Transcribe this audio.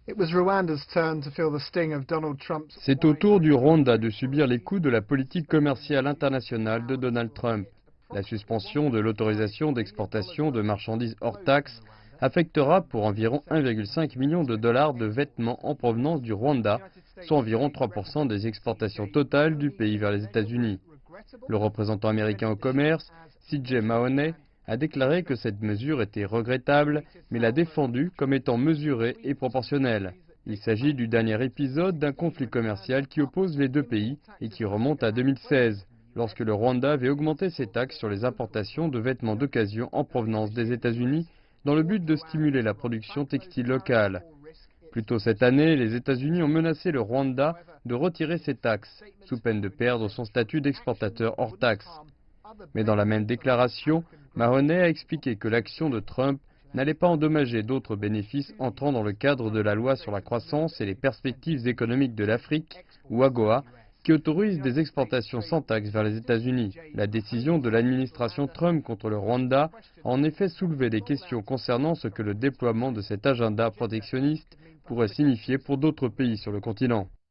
C'est au tour du Rwanda de subir les coups de la politique commerciale internationale de Donald Trump. La suspension de l'autorisation d'exportation de marchandises hors taxes affectera pour environ 1,5 million de dollars de vêtements en provenance du Rwanda, soit environ 3% des exportations totales du pays vers les États-Unis. Le représentant américain au commerce, CJ Mahoney, a déclaré que cette mesure était regrettable, mais l'a défendue comme étant mesurée et proportionnelle. Il s'agit du dernier épisode d'un conflit commercial qui oppose les deux pays et qui remonte à 2016, lorsque le Rwanda avait augmenté ses taxes sur les importations de vêtements d'occasion en provenance des États-Unis dans le but de stimuler la production textile locale. Plus tôt cette année, les États-Unis ont menacé le Rwanda de retirer ses taxes, sous peine de perdre son statut d'exportateur hors taxes. Mais dans la même déclaration, Mahoney a expliqué que l'action de Trump n'allait pas endommager d'autres bénéfices entrant dans le cadre de la loi sur la croissance et les perspectives économiques de l'Afrique, ou AGOA, qui autorise des exportations sans taxes vers les États-Unis. La décision de l'administration Trump contre le Rwanda a en effet soulevé des questions concernant ce que le déploiement de cet agenda protectionniste pourrait signifier pour d'autres pays sur le continent.